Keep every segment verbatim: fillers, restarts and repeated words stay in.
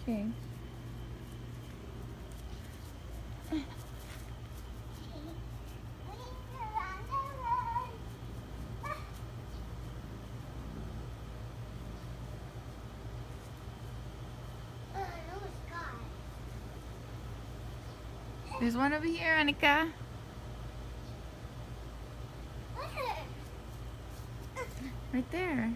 Okay. There's one over here, Annika. Right there.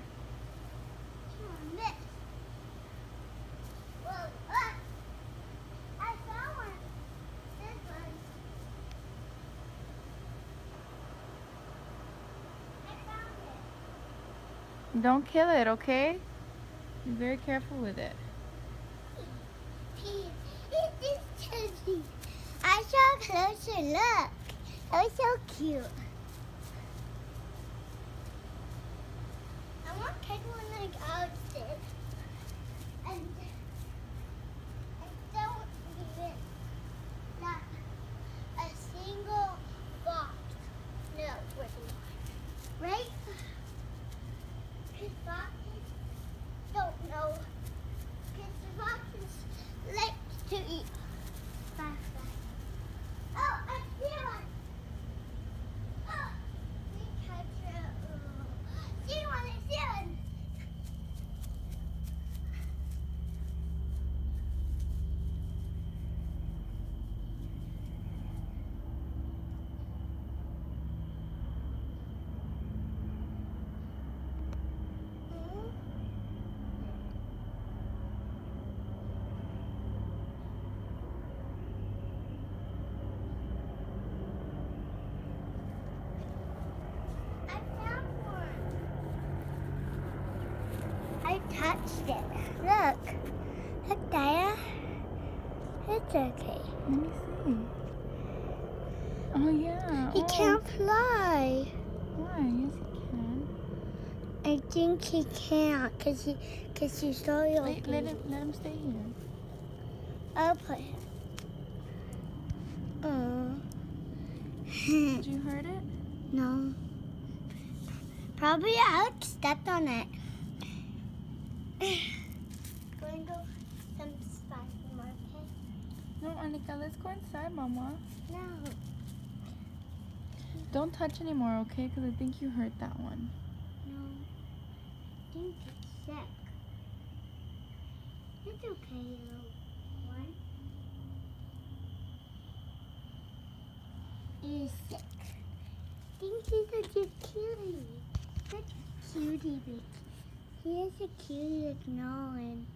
Don't kill it, okay? Be very careful with it. I saw closer look. That was so cute. I want to take one like outside. And I don't even not a single box. No, where's the one? Right? Because foxes don't know. Because the foxes like to eat. Fireflies. Oh, I see one. Oh, we catch it. Oh. See one, I see one. I touched it. Look. Look there. It's okay. Let me see. Oh, yeah. He oh. can't fly. Why? Yes, he can. I think he can't because he, cause he's so young. Wait, let him, let him stay here. I'll put him. Oh. Did you hurt it? No. Probably I stepped on it. Going to go some spicy market? No, Annika, let's go inside, Mama. No. Don't touch anymore, okay? Because I think you hurt that one. No. I think it's sick. It's okay, little one. He's sick. I think he's such a cutie. Such a cutie, baby. He is a cutie with no and